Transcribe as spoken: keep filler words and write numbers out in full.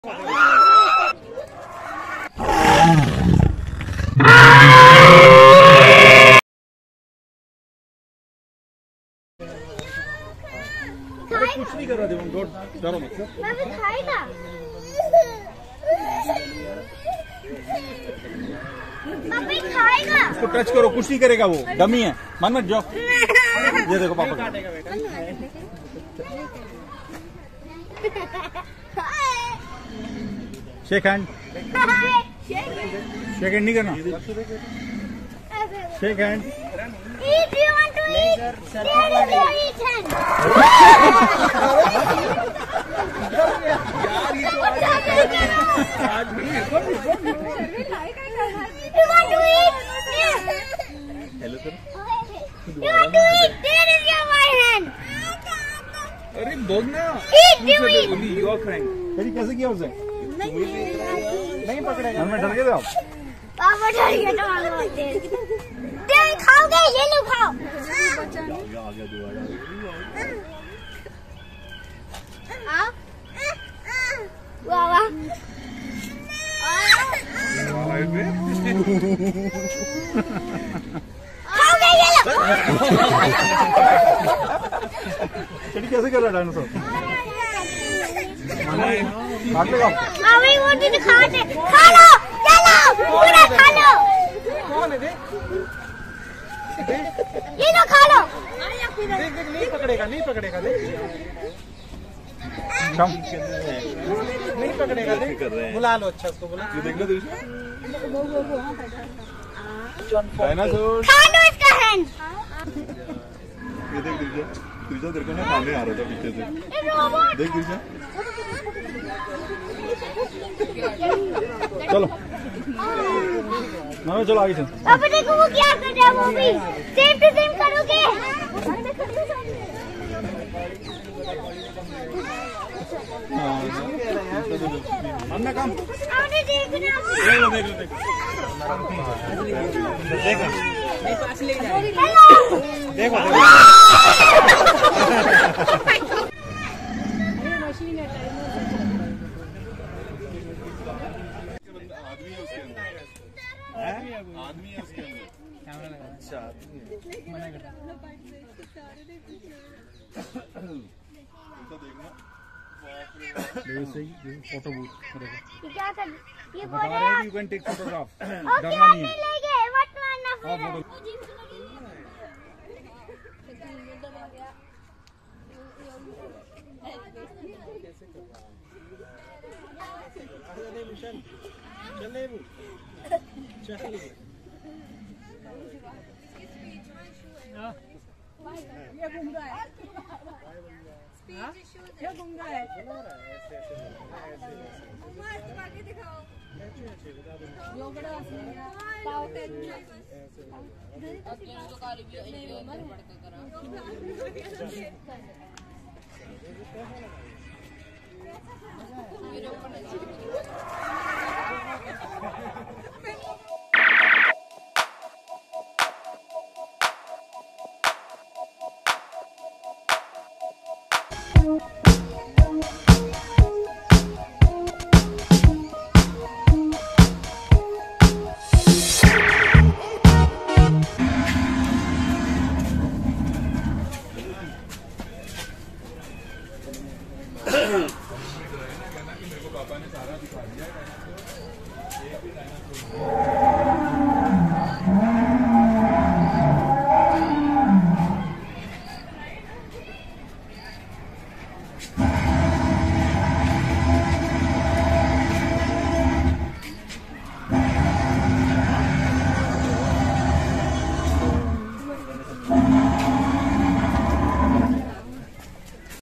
कुछ नहीं कर रहा थे डरो मत। मैं भी खाएगा। पापा खाएगा। उसको टच करो, कुछ नहीं करेगा, वो डमी है। मन मत जाओ। ये देखो पापा काटेगा बेटा। Shake hand. शेक हैंड नहीं करना। Shake hand. If you want to eat, here is your eat hand. You want to eat? Hello sir. You want to eat? There is your my hand. अरे बोल ना। Eat, you eat. Your friend। कैसे किया उसे? नहीं पकड़ेगा। हमें डर गए थे आप? पापा डर गए तो आगे बढ़ते। तुम खाओगे, ये लो खाओ। आओ। वाह वाह। खाओगे, ये लो। चलिए कैसे कर रहा है डायनासोर? काट लेगा। अभी वो दिन खाते, खा लो, चलो, पूरा खा लो। ये लो खा लो। देख देख नहीं पकड़ेगा, नहीं पकड़ेगा, देख नहीं पकड़ेगा, देख बुला लो। अच्छा उसको बुला। ये देख लो डायनासोर। खा लो इसका हैंड। ये देख दीजिए, तुझे तेरे को ना खाने आ रहा था पीछे से। देख दीजिए। चलो ना चलो आगे चल। पापा देखो वो क्या कर रहा है, वो भी सेम टू सेम करोगे। अन्ना काम। आपने देखना। देख लो देख लो देख। देखो। देखो। आदमी है उसके अंदर। अच्छा देखना फोटो बूथ क्या कर ये बोल रहा है। You can take photograph. डरना नहीं है। मत मारना फिर। ये गुंगा है, ये गुंगा है। दिखाओ पापा ने सारा दिखा दिया।